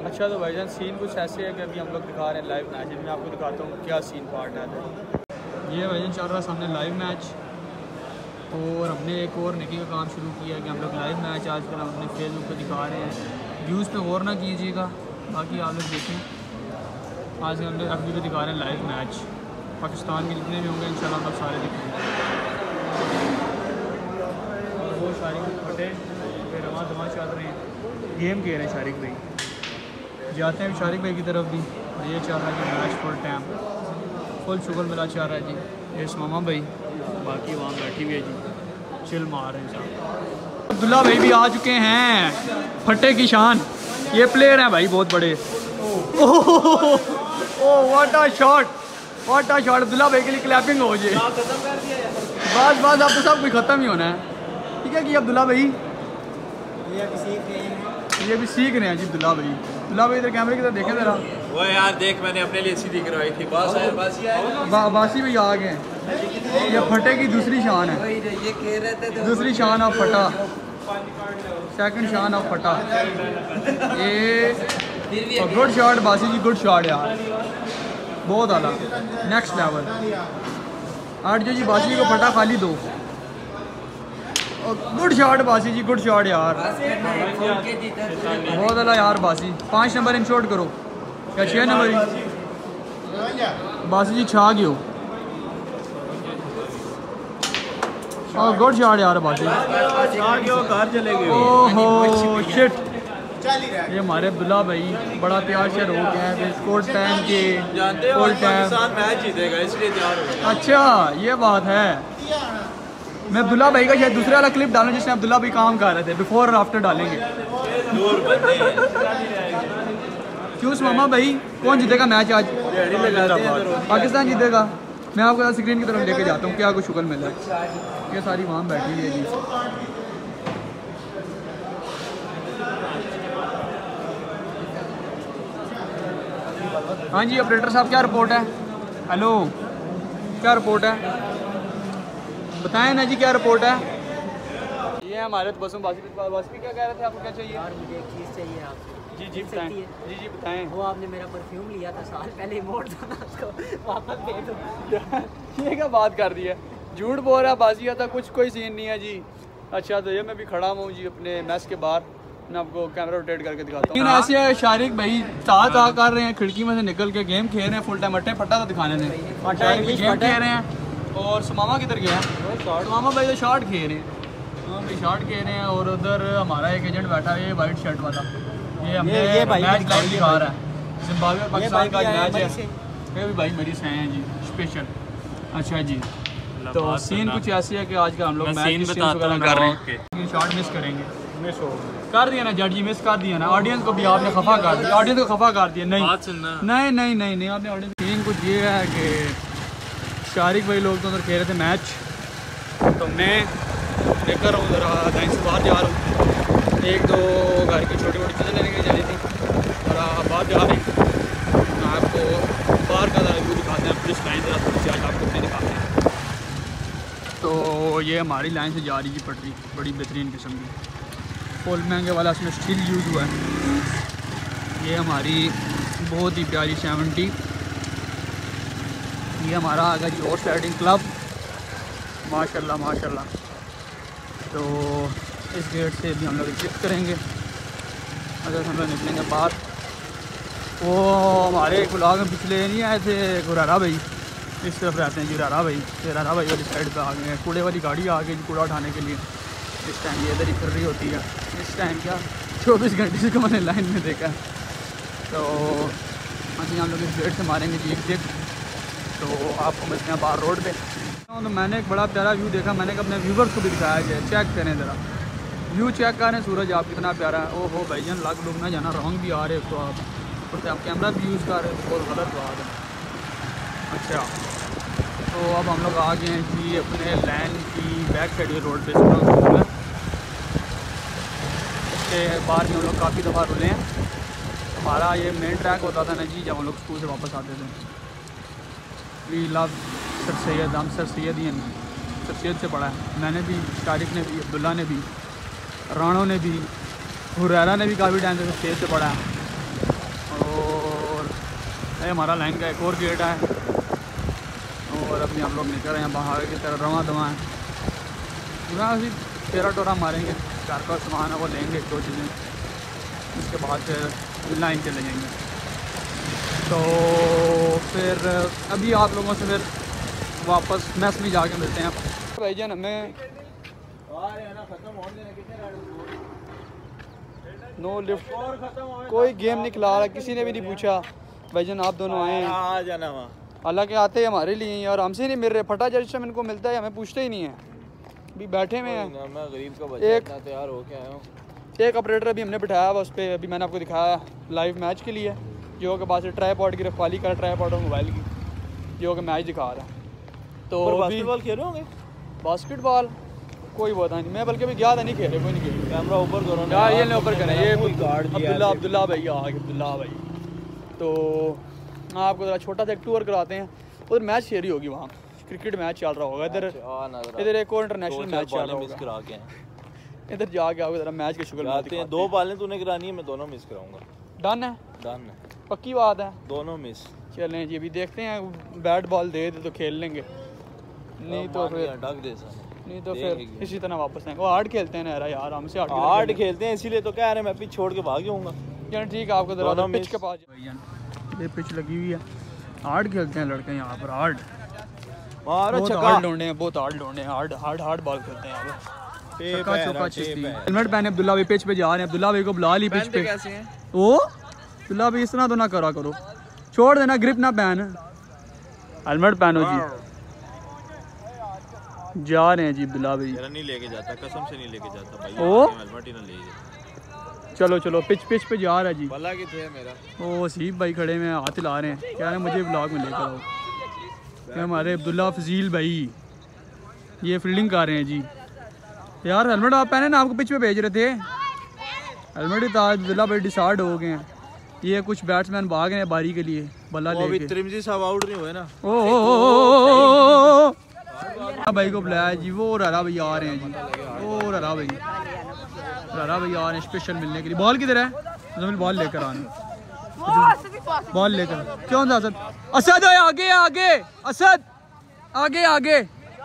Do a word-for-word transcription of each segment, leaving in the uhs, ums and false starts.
अच्छा तो भाईजान सीन कुछ ऐसे है कि अभी हम लोग दिखा रहे हैं लाइव मैच। मैं आपको दिखाता हूँ क्या सीन पार्ट है। ये भाईजान चल रहा है सामने लाइव मैच, और हमने एक और निकी का काम शुरू किया है कि हम लोग लाइव मैच आजकल हम अपने फेसबुक पे दिखा रहे हैं। व्यूज़ पे गौर ना कीजिएगा, बाकी आप लोग देखें। आज हम लोग अभी भी दिखा रहे हैं लाइव मैच, पाकिस्तान के जितने भी होंगे इंशाल्लाह हम लोग सारे दिखाएंगे। और वो शारिक फटे रवा दवा चल रहे हैं, गेम खेल रहे हैं शारिक भाई। जाते हैं शारिक भाई की तरफ भी। और ये चल रहा है कि match full time full sugar मिला चल रहा है जी। ये मामा भाई बाकी वहाँ बैठी हुई है जी, चिल मार रहे हैं साहब। अब्दुल्ला भाई भी आ चुके हैं, फटे की शान। ये प्लेयर हैं भाई बहुत बड़े। Oh what a shot, what a shot. Abdullah भाई के लिए क्लैपिंग हो जाए। बस बस अब तो सब कुछ ख़त्म ही होना है। ठीक है कि अब्दुल्ला भाई ये भी सीख रहे हैं, ये भी सीख रहे हैं जी अब्दुल्ला भाई। अब्दुल्ला भाई इधर कैमरे की तरफ देखें ज़रा। वो यार देख मैंने अपने लिए सीधी करवाई थी। बास आया, बासी आया। बा, बासी भी आ गए। ये फटे की दूसरी शान है, ये कह रहे थे दूसरी शान ऑफ फटा, सेकंड शान ऑफ फटा। ये गुड शॉट बासी जी, गुड शॉट यार, बहुत आला, नेक्स्ट लेवल। आठ जो जी बासी को फटा खाली दो। गुड शॉट बासी जी, गुड शॉट यार, बहुत आला यार बासी। पाँच नंबर इन शॉट करो या छः नंबर बासी जी छा गए हो। और गुड शॉट यार बासी, घर चले गए। ओहो शिट। ये हमारे अब्दुल्ला भाई बड़ा तैयार शेर हो गया है स्कोर टाइम के, फुल टाइम मैच जीतेगा इसलिए तैयार हो। अच्छा ये बात है। मैं अब्दुल्ला भाई का शायद दूसरा वाला क्लिप डालूं जिसमें अब्दुल्ला भाई काम कर रहे थे, बिफोर और आफ्टर डालेंगे। क्यों मामा भाई कौन जीतेगा मैच आज? पाकिस्तान जीतेगा। मैं आपको स्क्रीन की तरफ लेके जाता हूँ, क्या कुछ शुक्र मिला है। ये सारी वहाँ बैठी हुई है जी। हाँ जी ऑपरेटर साहब क्या रिपोर्ट है? हेलो क्या रिपोर्ट है, बताएं ना जी क्या रिपोर्ट है। ये हमारे तो बसों बासी बासी क्या कह रहे थे, आपको क्या चाहिए? यार मुझे एक चीज़ चाहिए आपसे। जी जी बताएं। जी जी बताएं। वो आपने मेरा परफ्यूम लिया था साल पहले, मोड़ दो ना उसको, वापस दे दो। ये क्या बात कर दी है, झूठ बोल रहा बाजिया था, कुछ कोई सीन नहीं है जी। अच्छा तो ये मैं भी खड़ा हूँ जी अपने मैच के बाहर, मैं आपको कैमरा रोटेट करके दिखाता हूँ। ऐसे शारिक भाई साथ आ कर रहे हैं, खिड़की में से निकल के गेम खेल रहे हैं फुल टाइम। अट्टे फटा तो दिखाने से गेम खेल रहे हैं। और सुमामा किधर गया है? सुमामा भाई तो शॉट खेल रहे हैं। हाँ भाई शॉट खेल रहे हैं। और उधर हमारा एक एजेंट बैठा है वाइट शर्ट वाला, ये हमें मैच लाइव दिखा रहा है। जिम्बाब्वे और पाकिस्तान का मैच है। ये भी भाई मेरी से हैं जी स्पेशल। अच्छा जी तो सीन कुछ ऐसे है कि आज का हम लोग मैच कर रहे हैं, शॉट मिस करेंगे। मिस हो कर दिया ना जज जी, मिस कर दिया ना। ऑडियंस को भी आपने खफा कर दिया, ऑडियंस को खफा कर दिया। नहीं नहीं नहीं नहीं नहीं आपने ऑडियंस। सीन कुछ ये है कि शारिक भाई लोग तो उधर खेल रहे थे मैच, तो मैं लेकर हूँ ज़रा लाइन से बाहर जा रहा हूँ। एक दो घर की छोटी मोटी चीज़ें लेने के लिए जानी थी और बाहर जा रही हूँ। आपको बाहर का ज़रा व्यू दिखाते हैं, पुलिस लाइन ज़रा थोड़ी सी आज आपको अपने दिखाते हैं। तो ये हमारी लाइन से जा रही थी पटरी, बड़ी बेहतरीन किस्म की, फुल महंगे वाला इसमें स्टील यूज़ हुआ है। ये हमारी बहुत ही प्यारी सेवेंटी। ये हमारा आ गया जी हॉर्स राइडिंग क्लब, माशाल्लाह माशाल्लाह। तो इस गेट से भी हम लोग शिफ्ट करेंगे। अगर हम लोग निकलेंगे बाहर, वो हमारे ब्लॉग में पिछले नहीं आए थे गुरारा भाई, इस तरफ रहते हैं जी रारा भाई। रारा भाई वाली साइड पे आ गए हैं, कूड़े वाली गाड़ी आ गई कूड़ा उठाने के लिए। इस टाइम ये इधर ही फिर रही होती है। इस टाइम क्या चौबीस घंटे से को मैंने लाइन में देखा है। तो अभी हम लोग इस गेट से मारेंगे जी एग्जिट। तो आपको मिलते हैं बाहर रोड पे। तो मैंने एक बड़ा प्यारा व्यू देखा, मैंने अपने व्यूवर्स को भी दिखाया जाए, चेक करें ज़रा व्यू चेक करें। सूरज आप कितना प्यारा है। ओ हो भाईजान लाख लोग ना जाना रॉन्ग भी आ रहे हो, तो आप उससे आप कैमरा भी यूज़ कर रहे हो, बहुत गलत बात है। अच्छा तो अब हम लोग आ गए हैं जी अपने लैंड की बैक साइड रोड पे। इसके बाहर भी हम लोग काफ़ी दफ़ा रुले हैं। हमारा ये मेन ट्रैक होता था ना जी जब हम लोग स्कूल से वापस आते थे। वी लव सर सैयद, हम सर सैयद ही हैं, सर सैयद से पढ़ा है मैंने भी, तारिक ने भी, अब्दुल्ला ने भी, राणो ने भी, हुरैरा ने भी काफ़ी टाइम से सर सैयद से पढ़ा है। हमारा लाइन का एक और गेट है और अभी हम लोग निकल रहे हैं बाहर की तरफ रवा दवा है पूरा अभी तेरह टोरा मारेंगे घर का सामान है वो लेंगे दो चीज़ें उसके बाद फिर लाइन चले जाएंगे। तो फिर अभी आप लोगों से फिर वापस मैस में जाके मिलते हैं भाईजान। हमें नो लिफ्ट कोई गेम नहीं खिला रहा, किसी ने भी नहीं पूछा भाईजान आप दोनों आए हैं जाना वहाँ हालांकि आते हैं हमारे लिए ही और हमसे नहीं मिल रहे। फटा जैसे इनको मिलता है हमें पूछते ही नहीं है, अभी बैठे हुए हैं। मैं गरीब का बच्चा एक तैयार हो के आया हूँ। एक ऑपरेटर अभी हमने बिठाया हुआ उस पर, अभी मैंने आपको दिखाया लाइव मैच के लिए जो कि पास ट्राईपॉड की रखवाली कर ट्राईपॉड और मोबाइल की जो कि मैच दिखा रहा है। तो बास्केटबॉल खेल रहे होंगे? बास्केटबॉल कोई पता नहीं, मैं बल्कि अभी याद नहीं खेले कोई नहीं खेले। कैमरा ऊपर करो ना यार, ये ऊपर करें। ये गार्ड अब्दुल्ला अब्दुल्ला भाई आ गए, अब्दुल्ला भाई। तो आपको ज़रा छोटा सा एक टूर कराते हैं। उधर मैच शेयर ही होगी, वहाँ क्रिकेट मैच चल रहा होगा। इधर इधर एक और इंटरनेशनल मैच चल रहा होगा। इधर जाके आओगे ज़रा मैच के शुक्र आते हैं। दो बालें तूने करानी है, मैं दोनों मिस कराऊंगा। डन है? डन है, पक्की बात है। दोनों मिस। चलें जी, अभी देखते हैं बैट बॉल दे दे तो खेल लेंगे, नहीं तो फिर डग दे नहीं तो फिर इसी तरह वापस आएंगे। वो हार्ड खेलते हैं ना यार, हमसे हार्ड खेलते हैं इसीलिए तो कह रहे हैं मैं पिच छोड़ के भाग जाऊंगा। यार ठीक है, आपको ज़रा पिच के पास ये पिच लगी हुई है। हार्ड खेलते हैं लड़के यहाँ पर, हार्ड बहुत हार्ड ढूंढे हैं, बहुत हार्ड ढूंढे हैं, हार्ड हार्ड हार्ड बॉल खेलते हैं यहाँ पे। हेलमेट पहने अब्दुल्ला भाई पिच पे जा रहे हैं। अब्दुल्ला भाई को बुला ली पिच पे। ओ अब्दुल्ला भाई इस तरह तो ना करा करो, छोड़ देना, ग्रिप ना पहन, हेलमेट पहनो जी। जा रहे हैं जी अब्दुल्ला भाई। नहीं लेके जाता, कसम से नहीं लेके जाता भाई। ओ हेलमेट ही ना ले जाता। चलो चलो पिच पिच पे जा रहा है जी। भला कि थे मेरा ओ सीफ भाई खड़े में हाथ ला रहे हैं, कह रहे हैं मुझे ब्लॉग में लेकर आओ। क्या हमारे अब्दुल्ला फजील भाई ये फील्डिंग कर रहे हैं जी। यार हेलमेट आप पहने ना, आपको पिच पे भेज रहे थे। हेलमेट ही था, अब्दुल्ला भाई डिसार्ड हो गए हैं। ये कुछ बैट्समैन भाग रहे हैं बारी के लिए बल्ला लेके। त्रिमजी साहब आउट नहीं हुए ना। ओ ओ भाई को बुलाया जी, वो रारा भाई आ रहे हैं जी। ओ रारा भाई रारा भाई आ रहे हैं स्पेशल मिलने के लिए। बॉल किधर है? जमीन बॉल लेकर आने, बॉल लेकर। क्यों था असद? असद है आगे आगे, असद आगे आगे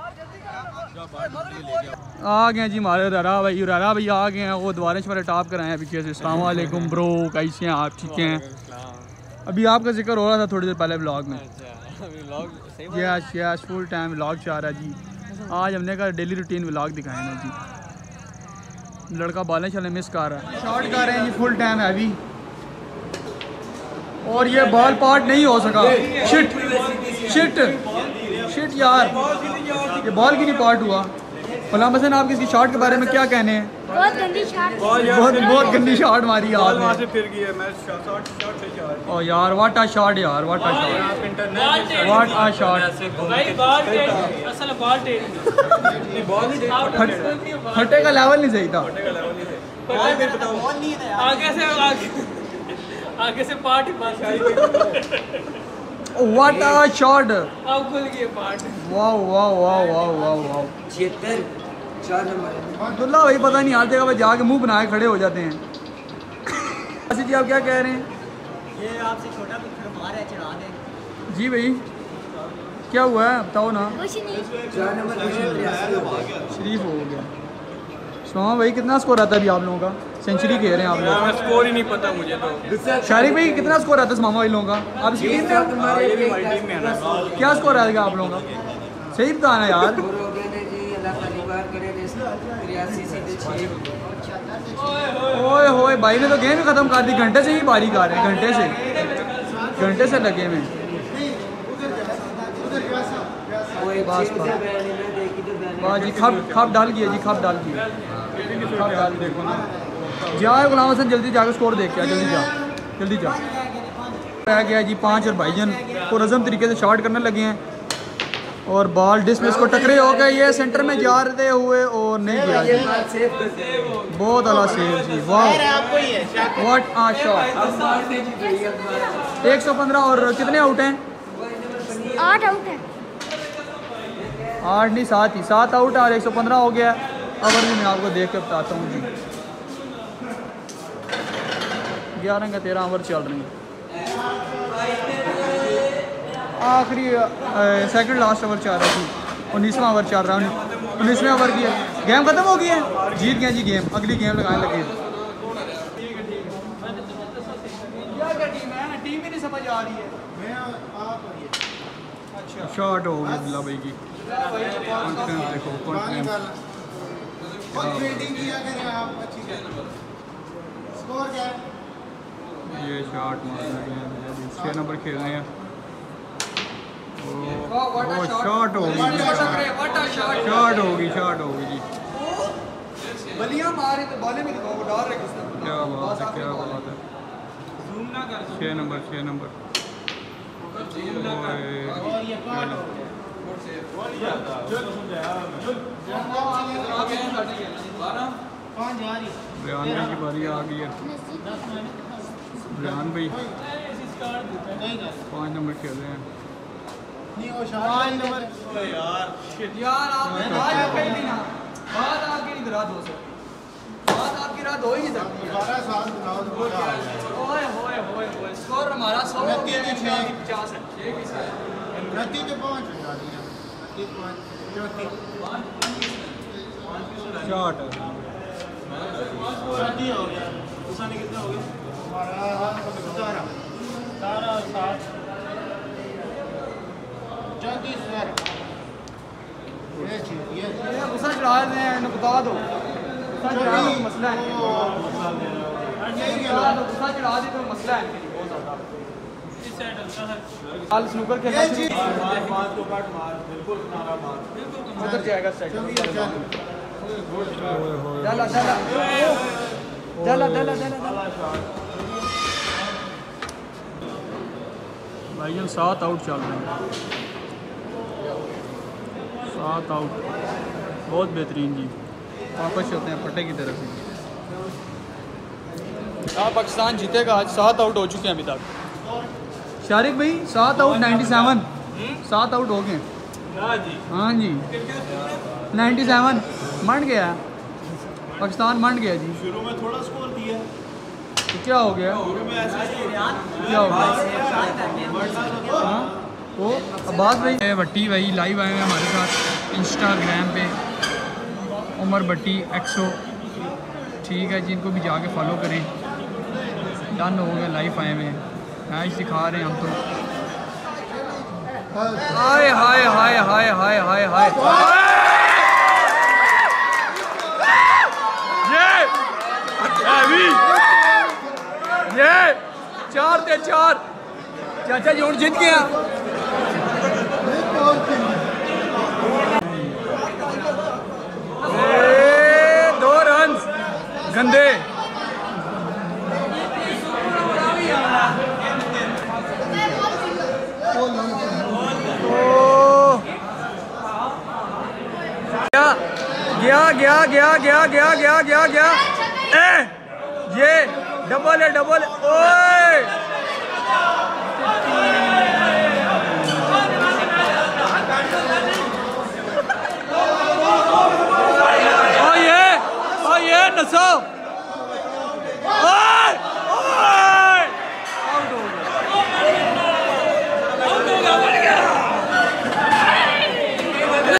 आ गए जी हमारे रारा भाई। रारा भाई आ गए हैं, वो दोबारा से टॉप कराए हैं पीछे से। अस्सलाम वालेकुम ब्रो, कैसे हैं आप? ठीक हैं। अभी आपका जिक्र हो रहा था थोड़ी देर पहले ब्लॉग में। Yes yes full time vlog चाह रहा है जी। आज हमने कहा डेली रूटीन व्लॉग दिखाए ना जी। लड़का बालें चले मिस कर रहा है, शॉट कर रहे हैं जी फुल टाइम है अभी। और ये बॉल पार्ट नहीं हो सका। शिट शिट शिट यार, ये बॉल की नहीं पार्ट हुआ। गुलाम हसन आप इसकी शॉट के बारे में क्या कहने हैं? बहुत गंदी शॉट, बहुत बहुत गंदी शॉट मारी यार। वहाँ से फिर गई है, मैं शॉट शॉट से शॉट। ओ यार व्हाट अ शॉट यार, what a shot, what a shot. भाई बॉल टेढ़ी, असल बॉल टेढ़ी, बॉल नहीं देखी, फटे का लेवल नहीं सही था। आगे से आगे आगे से पार्ट ही बंद। व्हाट अ शॉट, अब खुल गई part. Wow wow wow wow wow wow. छिहत्तर चार नंबर अब्दुल्ला भाई पता नहीं हर जगह पे जाके मुंह बनाए खड़े हो जाते हैं। जी आप क्या कह रहे हैं? ये आपसे छोटा पत्थर मार है, चढ़ा दें। जी भाई क्या हुआ है बताओ ना। कुछ नहीं, चार नंबर शरीफ हो गया। सुमा भाई कितना स्कोर आता है अभी आप लोगों का? सेंचुरी खेल रहे हैं आप लोग। स्कोर ही नहीं पता मुझे तो। शारिक भाई कितना स्कोर आता है मामा भाई लोगों का? आप इसकी टीम में हो? ये भी हमारी टीम में है ना। क्या स्कोर आएगा आप लोगों का? सही बताना यार। ओए होए भाई ने तो गेम ही खत्म कर दी, घंटे से ही बारी कर रहे हैं, घंटे से घंटे से लगे में। बस बस जी खप खप डाल किया जी, खप डाल किया, खप डाल देखो ना। जा गुलाम हसन जल्दी जाकर स्कोर देख के, जल्दी जा जल्दी जा। रह गया जी पाँच और भाईजान को रज़म तरीके से शॉट करने लगे हैं और बॉल डिसमिस को टकरे हो गए। ये सेंटर में जा रहे हुए और नहीं गया जी। बहुत अला सेव जी, वाह व्हाट आ शॉट। एक सौ पंद्रह और कितने आउट हैं? आठ आउट है। आठ नहीं सात ही, सात आउट है और एक सौ पंद्रह हो गया। अवर भी मैं आपको देख के बताता हूँ जी। ग्यारह का तेरह ओवर चल रही है। आखिरी सेकंड लास्ट ओवर चल रहा थी, उन्नीसवां ओवर चल रहा है, उन्नीसवें ओवर की है, गेम खत्म हो गई है, जीत गया जी गेम, अगली गेम लगाने लगे। क्या टीम है, टीम ही नहीं समझ आ रही है। अच्छा शॉट हो गई अब्दुल्ला भाई की, कॉन्फिडेंस देखो, कॉन्फिडेंस ये शॉट मार रहे हैं, छः नंबर खेल रहे हैं। ओ शॉट हो गई, शॉट हो गई, शॉट हो गई जी, बलियां मारे तो बॉले में दिखाओ, डाल रहे किसने, क्या बात है, क्या बात है। छः नंबर, छः नंबर, रेहान भाई की बारी आ गई है। रेहान भाई पाँच नंबर खेल रहे हैं। यार आपने बात आपकी नहीं रद्द हो सकती, बात आपकी रद्द हो ही नहीं सकती। ओए होए होए होए, स्कोर हमारा सौ पचास गुस्सा चढ़ा रहे हैं, बता दो गुस्सा चढ़ा दो, मसला है, गुस्सा चढ़ा दे तो मसला है बहुत ज़्यादा। हाल स्नूकर खेलना उधर जाएगा डाला डाला डाला डाला डाला भाई, सात आउट चल रहे हैं, सात आउट, बहुत बेहतरीन जी। वापस चलते हैं पट्टे की तरफ ही। हाँ पाकिस्तान जीतेगा आज, सात आउट हो चुके हैं अभी तक। शारिक भाई सात आउट, नाइन्टी सेवन, सात आउट हो गए। हाँ जी नाइन्टी सेवन मंड गया, पाकिस्तान मंड गया जी। शुरू में थोड़ा स्कोर दिया तो क्या हो गया, क्या हो गया। हाँ वो अब्बास भाई भट्टी भाई लाइव आए हैं हमारे साथ इंस्टाग्राम पे, उमर भट्टी एक्सो, ठीक है जी, इनको भी जाके फॉलो करें। डन हो गया, लाइव आए हुए मैच दिखा रहे हैं हम तो। हाय हाय हाय हाय हाय हाय हाय, ये ये चार ते चार, चाचा जी हूँ जीत गया। दो रन गंदे, गया गया गया गया गया गया गया गया ए, ये डबल है, डबल ओए ओ ये ओ ये नसो